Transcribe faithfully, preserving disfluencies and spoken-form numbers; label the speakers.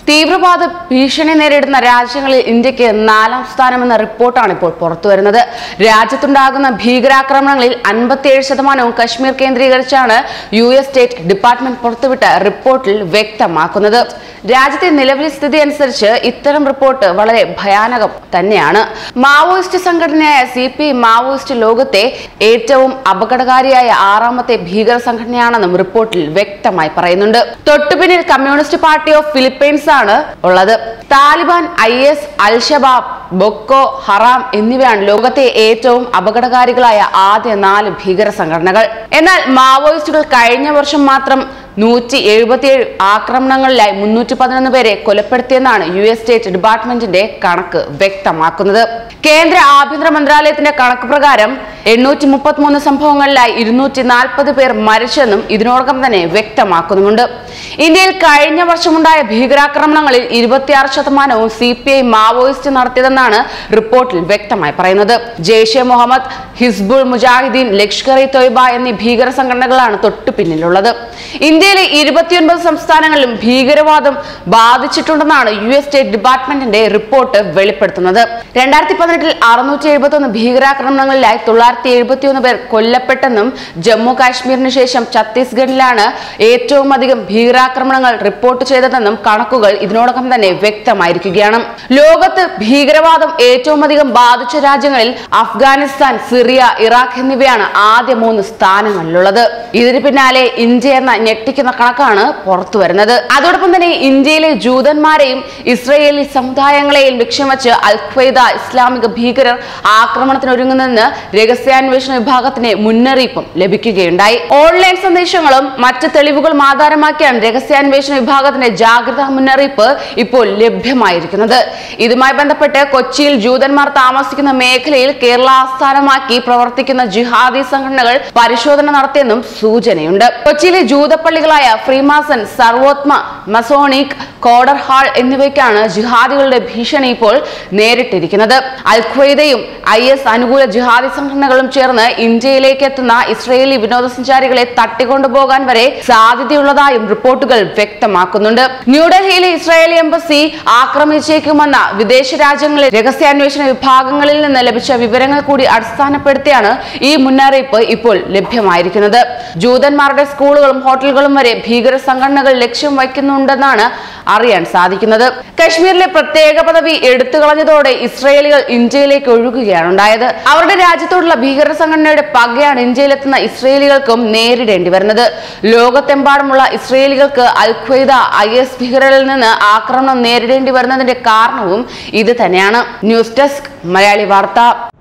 Speaker 1: തീവ്രവാദ ഭീഷണി നേരിടുന്ന രാജ്യങ്ങളിൽ ഇന്ത്യക്ക് നാലാം സ്ഥാനമെന്ന റിപ്പോർട്ടാണ് ഇപ്പോൾ പുറത്തുവരുന്നത്. രാജ്യത്തുണ്ടാകുന്ന ഭീകരാക്രമണങ്ങളിൽ അൻപത്തിയേഴ് ശതമാനവും കശ്മീർ കേന്ദ്രീകരിച്ചാണ് യു എസ് സ്റ്റേറ്റ് ഡിപ്പാർട്ട്മെന്റ് പുറത്തുവിട്ട റിപ്പോർട്ടിൽ വ്യക്തമാക്കുന്നത്. രാജ്യത്തെ നിലവിലെ സ്ഥിതി അനുസരിച്ച് ഇത്തരം റിപ്പോർട്ട് വളരെ ഭയാനകം തന്നെയാണ്. മാവോയിസ്റ്റ് സംഘടനയായ സി പി ഐ മാവോയിസ്റ്റ് ലോകത്തെ ഏറ്റവും അപകടകാരിയായ ആറാമത്തെ ഭീകര സംഘടനയാണെന്നും റിപ്പോർട്ടിൽ വ്യക്തമായി പറയുന്നുണ്ട്. തൊട്ടുപിന്നിൽ കമ്മ്യൂണിസ്റ്റ് പാർട്ടി ഓഫ് ഫിലിപ്പൈൻസ് ആണ് ഉള്ളത്. Taliban, I S, al Shabaab, Boko Haram എന്നിവയാണ് ലോകത്തെ ഏറ്റവും അപകടകാരികളായ ആദ്യ നാല് ഭീകര സംഘടനകൾ. എന്നാൽ മാവോയിസ്റ്റുകൾ കഴിഞ്ഞ വർഷം മാത്രം നൂറ്റി എഴുപത്തിയേഴ് ആക്രമണങ്ങളിലായി മുന്നൂറ്റി പതിനൊന്ന് പേരെ കൊലപ്പെടുത്തിയെന്നാണ് യു എസ് സ്റ്റേറ്റ് ഡിപ്പാർട്ട്മെന്റിന്റെ കണക്ക് വ്യക്തമാക്കുന്നത്. കേന്ദ്ര ആഭ്യന്തര മന്ത്രാലയത്തിന്റെ കണക്ക് പ്രകാരം എണ്ണൂറ്റി മുപ്പത്തി മൂന്ന് സംഭവങ്ങളിലായി ഇരുന്നൂറ്റി നാൽപ്പത് പേർ മരിച്ചെന്നും ഇതിനോടകം തന്നെ വ്യക്തമാക്കുന്നുണ്ട്. ഇന്ത്യയിൽ കഴിഞ്ഞ വർഷമുണ്ടായ ഭീകരാക്രമണങ്ങളിൽ ഇരുപത്തിയാറ് ശതമാനവും സി പി ഐ മാവോയിസ്റ്റ് നടത്തിയതെന്നാണ് റിപ്പോർട്ടിൽ വ്യക്തമായി പറയുന്നത്. ജെയ്ഷെ മുഹമ്മദ്, ഹിസ്ബുൾ മുജാഹിദീൻ, ലഷ്കർ ഇ തൊയ്ബ എന്നീ ഭീകര സംഘടനകളാണ് തൊട്ടു പിന്നിലുള്ളത്. ഇന്ത്യയിലെ ഇരുപത്തിയൊൻപത് സംസ്ഥാനങ്ങളിലും ഭീകരവാദം ബാധിച്ചിട്ടുണ്ടെന്നാണ് യു എസ് സ്റ്റേറ്റ് ഡിപ്പാർട്ട്മെന്റിന്റെ റിപ്പോർട്ട് വെളിപ്പെടുത്തുന്നത്. രണ്ടായിരത്തി പതിനെട്ടിൽ അറുന്നൂറ്റി എഴുപത്തി ഒന്ന് ഭീകരാക്രമണങ്ങളിലായി തൊള്ളായിരത്തി എഴുപത്തിയൊന്ന് പേർ കൊല്ലപ്പെട്ടെന്നും ജമ്മു കാശ്മീരിന് ശേഷം ഛത്തീസ്ഗഡിലാണ് ഏറ്റവും അധികം ഭീകരാക്രമണങ്ങൾ റിപ്പോർട്ട് ചെയ്തതെന്നും കണക്കുകൾ ഇതിനോടകം തന്നെ വ്യക്തമായിരിക്കുകയാണ്. ലോകത്ത് ഭീകരവാദം ഏറ്റവും അധികം ബാധിച്ച രാജ്യങ്ങളിൽ അഫ്ഗാനിസ്ഥാൻ, സിറിയ, ഇറാഖ് എന്നിവയാണ് ആദ്യ മൂന്ന് സ്ഥാനങ്ങളിലുള്ളത്. ഇതിന് പിന്നാലെ ഇന്ത്യ എന്ന ഞെട്ടിക്കുന്ന കണക്കാണ് പുറത്തു വരുന്നത്. അതോടൊപ്പം തന്നെ ഇന്ത്യയിലെ ജൂതന്മാരെയും ഇസ്രയേലി സമുദായങ്ങളെയും ലക്ഷ്യം വെച്ച് അൽ ഖ്വയ്ദ ഇസ്ലാമിക ഭീകരർ ആക്രമണത്തിനൊരുങ്ങുന്നെന്ന് രഹസ്യാന്വേഷണ വിഭാഗത്തിന് മുന്നറിയിപ്പും ലഭിക്കുകയുണ്ടായി. ഓൺലൈൻ സന്ദേശങ്ങളും മറ്റ് തെളിവുകളും ആധാരമാക്കിയാണ് രഹസ്യാന്വേഷണ വിഭാഗത്തിന്റെ ജാഗ്രതാ മുന്നറിയിപ്പ് ഇപ്പോൾ ലഭ്യമായിരിക്കുന്നത്. ഇതുമായി ബന്ധപ്പെട്ട് കൊച്ചിയിൽ ജൂതന്മാർ താമസിക്കുന്ന മേഖലയിൽ കേരള ആസ്ഥാനമാക്കി പ്രവർത്തിക്കുന്ന ജിഹാദി സംഘടനകൾ പരിശോധന നടത്തിയെന്നും സൂചനയുണ്ട്. കൊച്ചിയിലെ ജൂതപ്പള്ളികളായ ഫ്രീമാസൺ, സർവോത്മ, മസോണിക്, കോഡർ ഹാൾ എന്നിവയ്ക്കാണ് ജിഹാദികളുടെ ഭീഷണി ഇപ്പോൾ നേരിട്ടിരിക്കുന്നത്. അൽ ഖ്വയ്ദയും ഐ എസ് അനുകൂല ജിഹാദി സംഘടനകളും ചേർന്ന് ഇന്ത്യയിലേക്ക് എത്തുന്ന ഇസ്രയേലി വിനോദസഞ്ചാരികളെ തട്ടിക്കൊണ്ടുപോകാൻ വരെ സാധ്യതയുള്ളതായും റിപ്പോർട്ടുകൾ വ്യക്തമാക്കുന്നുണ്ട്. ന്യൂഡൽഹിയിലെ ഇസ്രായേലി എംബസി ആക്രമിച്ചേക്കുമെന്ന വിദേശ രാജ്യങ്ങളിലെ രഹസ്യാന്വേഷണ വിഭാഗങ്ങളിൽ നിന്ന് ലഭിച്ച വിവരങ്ങൾ കൂടി അടിസ്ഥാനപ്പെടുത്തിയാണ് ഈ മുന്നറിയിപ്പ് ഇപ്പോൾ ലഭ്യമായിരിക്കുന്നത്. ജൂതന്മാരുടെ സ്കൂളുകളും ഹോട്ടലുകളും വരെ ഭീകര സംഘടനകൾ ലക്ഷ്യം വയ്ക്കുന്നുണ്ടെന്നാണ് അറിയാൻ സാധിക്കുന്നത്. കശ്മീരിലെ പ്രത്യേക പദവി എടുത്തു കളഞ്ഞതോടെ ഇസ്രയേലികൾ ഇന്ത്യയിലേക്ക് ഒഴുകുകയാണ് ഉണ്ടായത്. അവരുടെ രാജ്യത്തോടുള്ള ഭീകര സംഘടനയുടെ പകയാണ് ഇന്ത്യയിലെത്തുന്ന ഇസ്രയേലികൾക്കും നേരിടേണ്ടി വരുന്നത്. ലോകത്തെമ്പാടുമുള്ള ഇസ്രയേലികൾക്ക് അൽ ഖ്വയ്ദ, ഐ എസ് ഭീകരരിൽ നിന്ന് ആക്രമണം നേരിടേണ്ടി വരുന്നതിന്റെ കാരണവും ഇത് തന്നെയാണ്. ന്യൂസ് ഡെസ്ക്, മലയാളി വാർത്ത.